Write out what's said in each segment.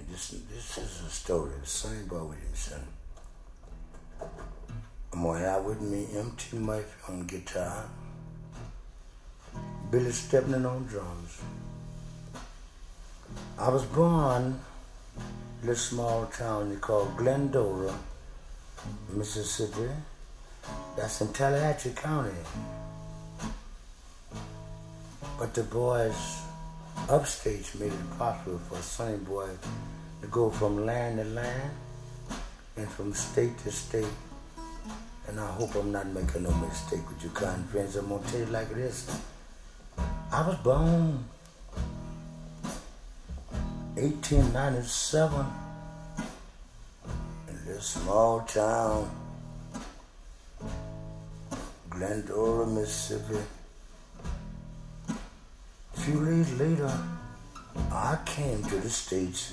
This is a story of Sonny Boy Williamson. I'm gonna have with me M.T. Murphy on guitar, Billy Stepney on drums. I was born in a small town called Glendora, Mississippi. That's in Tallahatchie County. But the boys upstate made it possible for a Sonny Boy to go from land to land and from state to state. And I hope I'm not making no mistake with you kind friends. I'm gonna tell you like this. I was born 1897 in this small town, Glendora, Mississippi. A few days later, I came to the States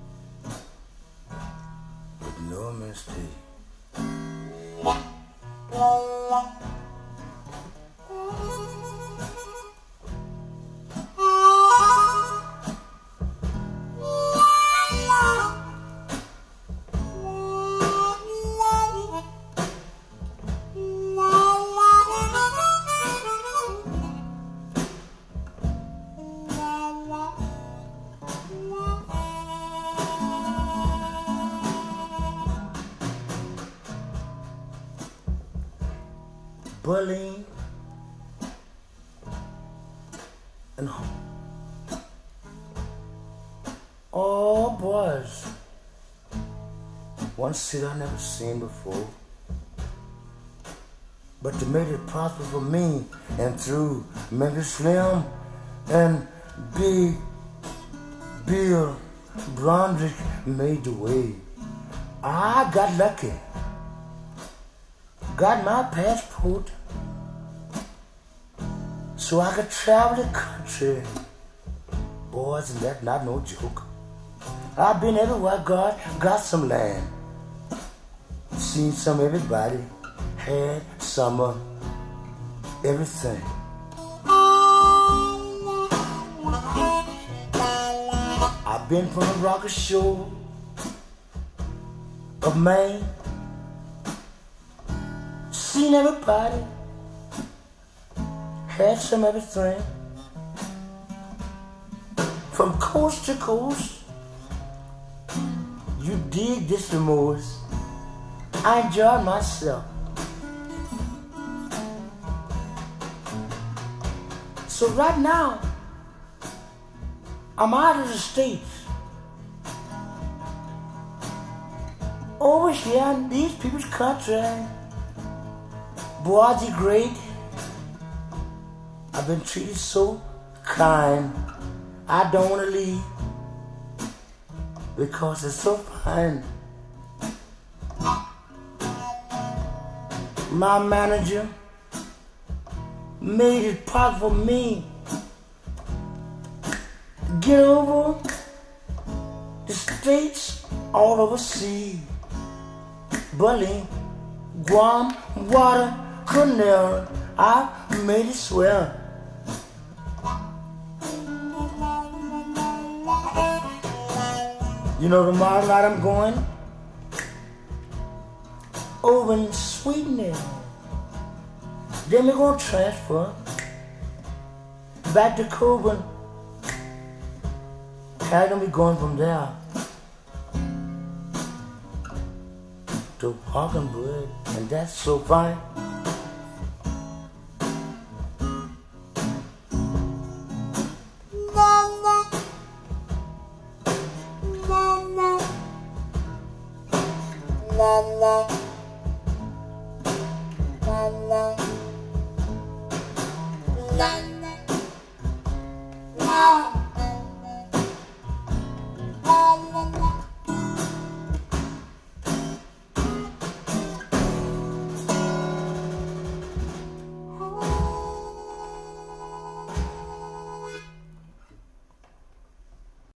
with no mistake. Bullying and all boys. One city I never seen before, but they made it possible for me, and through Memphis Slim and Big Bill Brondrick made the way. I got lucky. Got my passport so I could travel the country. Boys, and that's not no joke. I've been everywhere God got some land. Seen some everybody, had some of everything. I've been from the rocky shore of Maine. Seen everybody, had some everything. From coast to coast, you dig this the most. I enjoyed myself. So right now, I'm out of the States. Over here in these people's country. Boys are great. I've been treated so kind. I don't want to leave because it's so fine. My manager made it possible for me to get over the states all overseas. Bully, Guam, water, Cornell, I made it swell. You know tomorrow night I'm going over in Sweden. Then we're gonna transfer back to Cuba. How can we going from there to Hockenberg, and that's so fine. La la la la la la la.